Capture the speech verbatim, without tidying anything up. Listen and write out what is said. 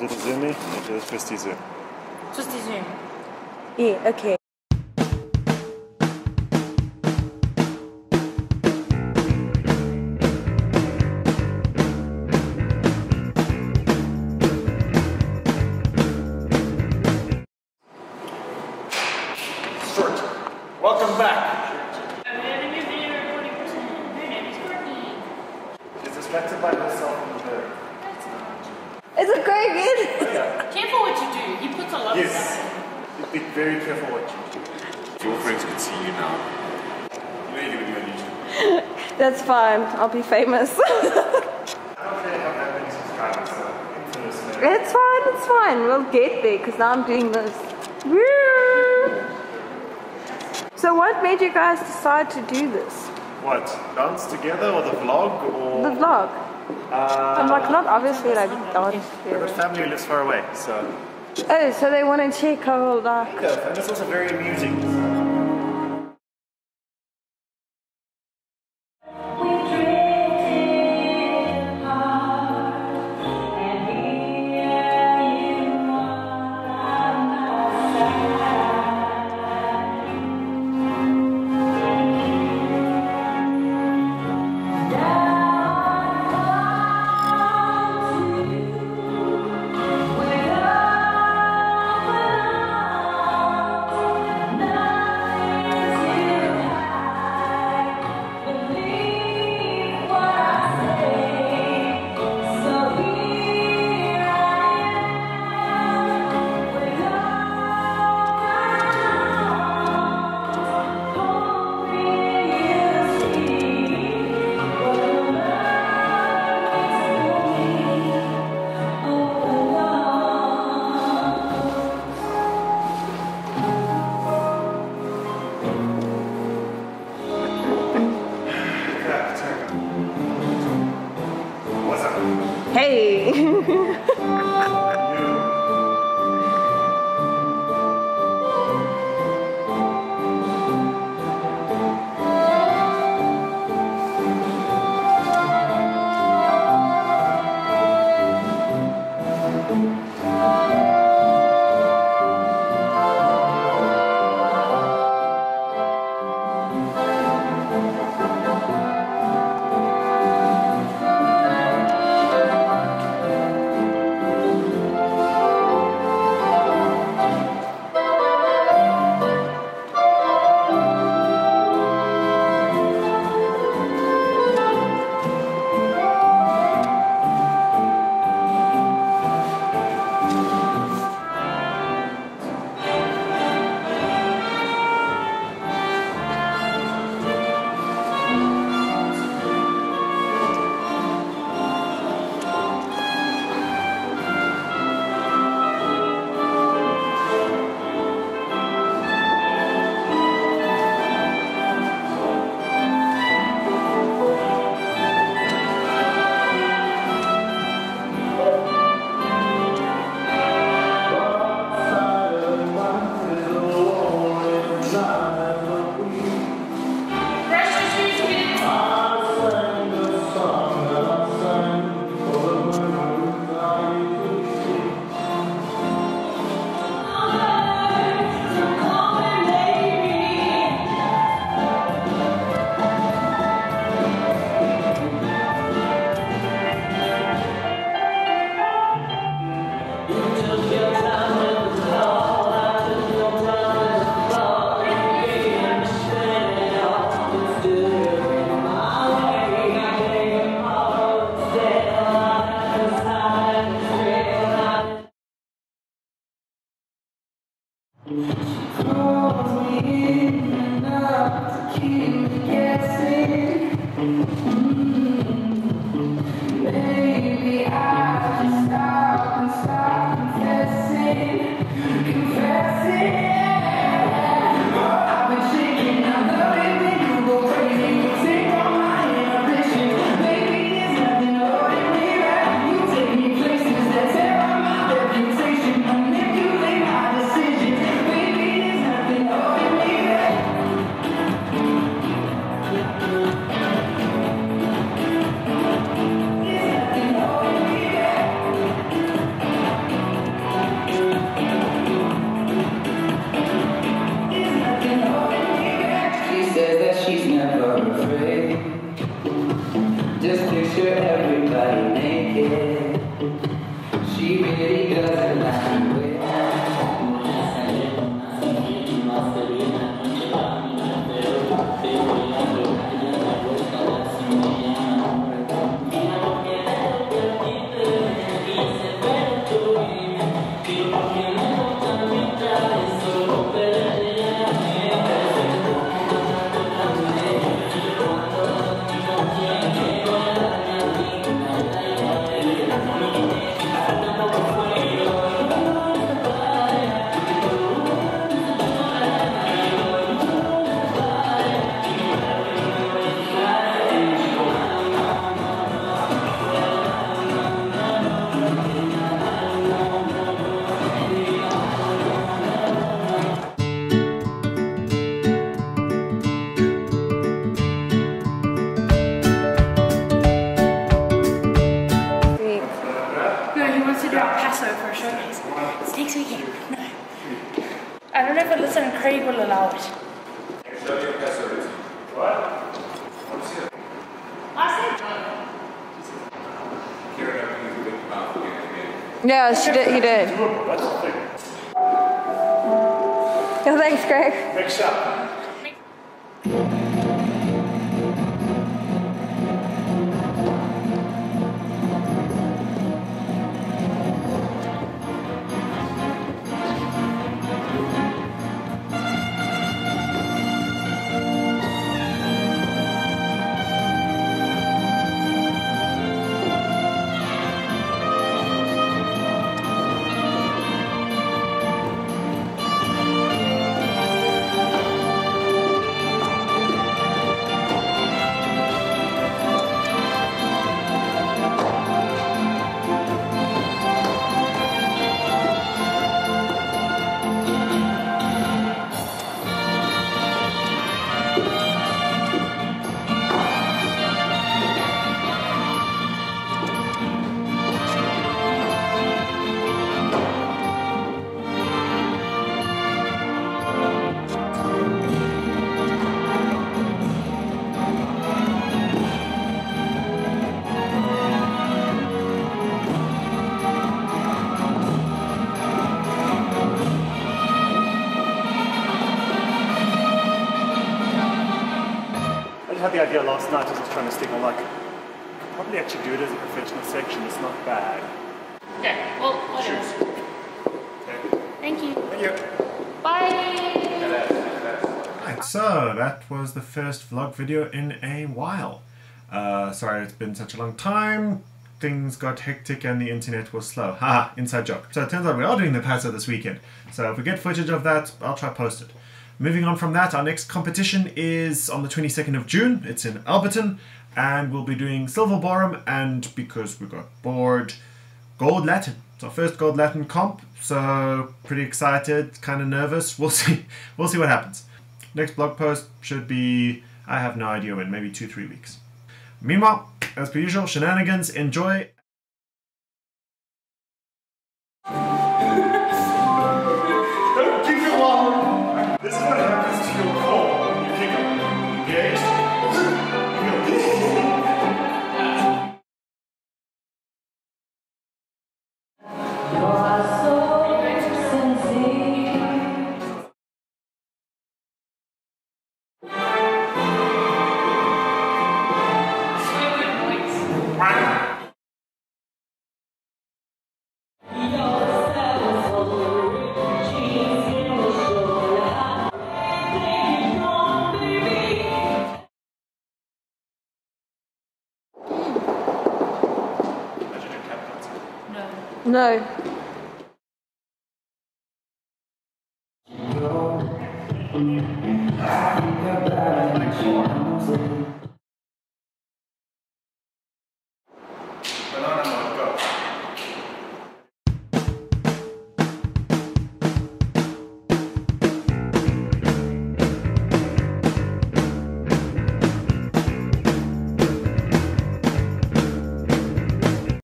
Little zoomy and a twisty zoom. Twisty zoom. Yeah, okay. Short. Welcome back. She's distracted by herself in the bed. Is it going in? Oh, yeah. Careful what you do. He puts a lot Yes. of stuff Be very careful what you do. Your friends can see you now. You know you're going to be on YouTube. That's fine. I'll be famous. I don't really have that many subscribers, so infamous man. It's fine, it's fine. We'll get there because now I'm doing this. Woo! So what made you guys decide to do this? What? Dance together or the vlog or? The vlog. Uh, I'm like, not obviously like dance I've got together. family who lives far away, so. Oh, so they want to check how like. Yeah, and it's also very amusing. Now I don't know if Alyssa and Craig will allow it. What? Yeah, she did, he did. Yeah, thanks, Craig. Mix up. I had the idea last night as I was trying to stick on like, could probably actually do it as a professional section, it's not bad. Okay, well, whatever. Okay. Thank you. Thank you. Bye. Right, so that was the first vlog video in a while. Uh, sorry it's been such a long time. Things got hectic and the internet was slow. Haha, inside joke. So it turns out we are doing the Paso this weekend. So if we get footage of that, I'll try post it. Moving on from that, our next competition is on the twenty-second of June. It's in Alberton, and we'll be doing Silver Ballroom, and because we got bored, Gold Latin. It's our first Gold Latin comp, so pretty excited, kind of nervous. We'll see. We'll see what happens. Next blog post should be, I have no idea when, maybe two, three weeks. Meanwhile, as per usual, shenanigans, enjoy. This is what happens to your core when you kick them. Engaged? No.